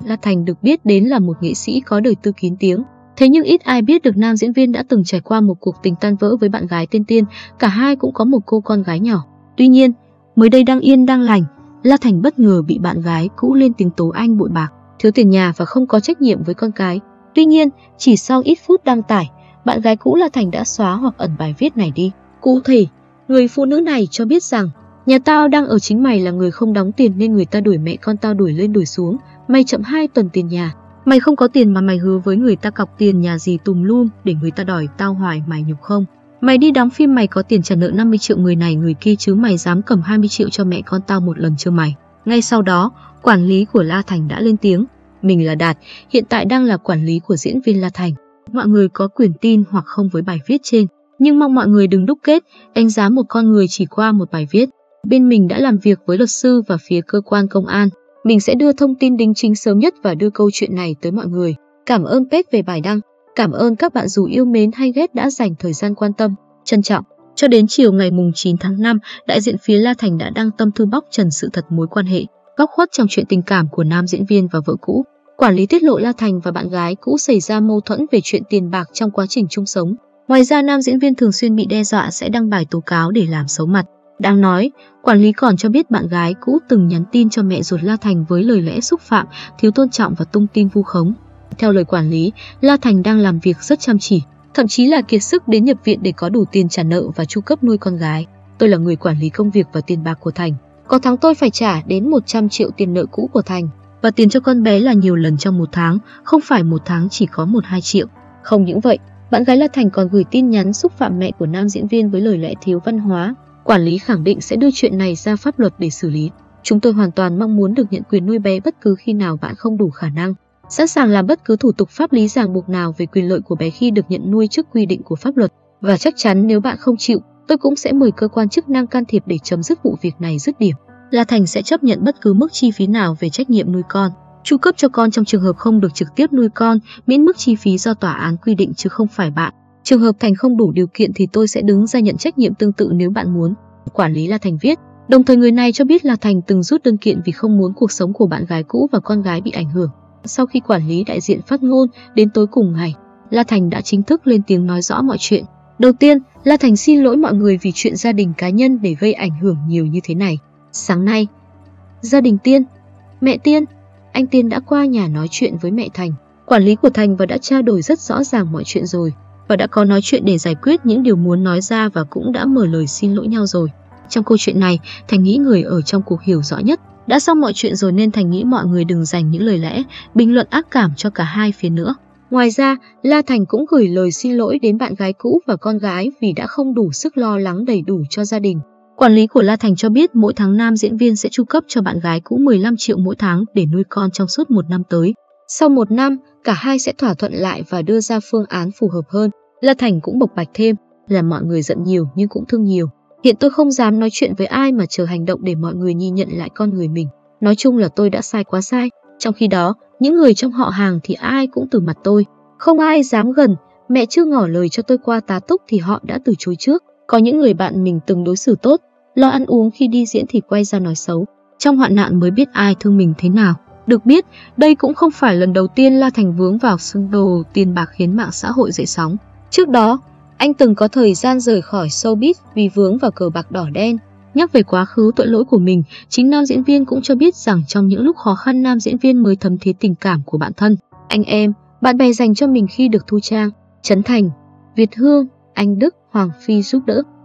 La Thành được biết đến là một nghệ sĩ có đời tư kín tiếng. Thế nhưng ít ai biết được nam diễn viên đã từng trải qua một cuộc tình tan vỡ với bạn gái tên Tiên, cả hai cũng có một cô con gái nhỏ. Tuy nhiên, mới đây đang yên đang lành, La Thành bất ngờ bị bạn gái cũ lên tiếng tố anh bội bạc, thiếu tiền nhà và không có trách nhiệm với con cái. Tuy nhiên, chỉ sau ít phút đăng tải, bạn gái cũ La Thành đã xóa hoặc ẩn bài viết này đi. Cụ thể, người phụ nữ này cho biết rằng: nhà tao đang ở, chính mày là người không đóng tiền nên người ta đuổi mẹ con tao đuổi lên đuổi xuống, mày chậm 2 tuần tiền nhà. Mày không có tiền mà mày hứa với người ta cọc tiền nhà gì tùm lum để người ta đòi tao hoài, mày nhục không? Mày đi đóng phim mày có tiền trả nợ 50 triệu người này người kia chứ mày dám cầm 20 triệu cho mẹ con tao một lần chưa mày? Ngay sau đó, quản lý của La Thành đã lên tiếng: mình là Đạt, hiện tại đang là quản lý của diễn viên La Thành. Mọi người có quyền tin hoặc không với bài viết trên, nhưng mong mọi người đừng đúc kết, đánh giá một con người chỉ qua một bài viết. Bên mình đã làm việc với luật sư và phía cơ quan công an. Mình sẽ đưa thông tin đính chính sớm nhất và đưa câu chuyện này tới mọi người. Cảm ơn Page về bài đăng. Cảm ơn các bạn dù yêu mến hay ghét đã dành thời gian quan tâm. Trân trọng. Cho đến chiều ngày 9 tháng 5, đại diện phía La Thành đã đăng tâm thư bóc trần sự thật mối quan hệ góc khuất trong chuyện tình cảm của nam diễn viên và vợ cũ. Quản lý tiết lộ La Thành và bạn gái cũ xảy ra mâu thuẫn về chuyện tiền bạc trong quá trình chung sống. Ngoài ra, nam diễn viên thường xuyên bị đe dọa sẽ đăng bài tố cáo để làm xấu mặt. Đáng nói, quản lý còn cho biết bạn gái cũ từng nhắn tin cho mẹ ruột La Thành với lời lẽ xúc phạm, thiếu tôn trọng và tung tin vu khống. Theo lời quản lý, La Thành đang làm việc rất chăm chỉ, thậm chí là kiệt sức đến nhập viện để có đủ tiền trả nợ và chu cấp nuôi con gái. Tôi là người quản lý công việc và tiền bạc của Thành. Có tháng tôi phải trả đến 100 triệu tiền nợ cũ của Thành. Và tiền cho con bé là nhiều lần trong một tháng, không phải một tháng chỉ có 1-2 triệu. Không những vậy, bạn gái La Thành còn gửi tin nhắn xúc phạm mẹ của nam diễn viên với lời lẽ thiếu văn hóa. Quản lý khẳng định sẽ đưa chuyện này ra pháp luật để xử lý. Chúng tôi hoàn toàn mong muốn được nhận quyền nuôi bé bất cứ khi nào bạn không đủ khả năng. Sẵn sàng làm bất cứ thủ tục pháp lý ràng buộc nào về quyền lợi của bé khi được nhận nuôi trước quy định của pháp luật. Và chắc chắn nếu bạn không chịu, tôi cũng sẽ mời cơ quan chức năng can thiệp để chấm dứt vụ việc này dứt điểm. La Thành sẽ chấp nhận bất cứ mức chi phí nào về trách nhiệm nuôi con, chu cấp cho con trong trường hợp không được trực tiếp nuôi con, miễn mức chi phí do tòa án quy định chứ không phải bạn. Trường hợp Thành không đủ điều kiện thì tôi sẽ đứng ra nhận trách nhiệm tương tự nếu bạn muốn. Quản lý La Thành viết. Đồng thời người này cho biết La Thành từng rút đơn kiện vì không muốn cuộc sống của bạn gái cũ và con gái bị ảnh hưởng. Sau khi quản lý đại diện phát ngôn, đến tối cùng ngày, La Thành đã chính thức lên tiếng nói rõ mọi chuyện. Đầu tiên, La Thành xin lỗi mọi người vì chuyện gia đình cá nhân để gây ảnh hưởng nhiều như thế này. Sáng nay, gia đình Tiên, mẹ Tiên, anh Tiên đã qua nhà nói chuyện với mẹ Thành, quản lý của Thành, và đã trao đổi rất rõ ràng mọi chuyện rồi. Và đã có nói chuyện để giải quyết những điều muốn nói ra và cũng đã mở lời xin lỗi nhau rồi. Trong câu chuyện này, Thành nghĩ người ở trong cuộc hiểu rõ nhất. Đã xong mọi chuyện rồi nên Thành nghĩ mọi người đừng dành những lời lẽ, bình luận ác cảm cho cả hai phía nữa. Ngoài ra, La Thành cũng gửi lời xin lỗi đến bạn gái cũ và con gái vì đã không đủ sức lo lắng đầy đủ cho gia đình. Quản lý của La Thành cho biết mỗi tháng nam diễn viên sẽ chu cấp cho bạn gái cũ 15 triệu mỗi tháng để nuôi con trong suốt 1 năm tới. Sau 1 năm, cả hai sẽ thỏa thuận lại và đưa ra phương án phù hợp hơn. La Thành cũng bộc bạch thêm là mọi người giận nhiều nhưng cũng thương nhiều. Hiện tôi không dám nói chuyện với ai mà chờ hành động để mọi người nhìn nhận lại con người mình. Nói chung là tôi đã sai quá sai. Trong khi đó, những người trong họ hàng thì ai cũng từ mặt tôi. Không ai dám gần, mẹ chưa ngỏ lời cho tôi qua tá túc thì họ đã từ chối trước. Có những người bạn mình từng đối xử tốt, lo ăn uống khi đi diễn thì quay ra nói xấu. Trong hoạn nạn mới biết ai thương mình thế nào. Được biết, đây cũng không phải lần đầu tiên La Thành vướng vào xung đột tiền bạc khiến mạng xã hội dậy sóng. Trước đó, anh từng có thời gian rời khỏi showbiz vì vướng vào cờ bạc đỏ đen. Nhắc về quá khứ tội lỗi của mình, chính nam diễn viên cũng cho biết rằng trong những lúc khó khăn nam diễn viên mới thấm thía tình cảm của bạn thân, anh em, bạn bè dành cho mình khi được Thu Trang, Trấn Thành, Việt Hương, Anh Đức, Hoàng Phi giúp đỡ.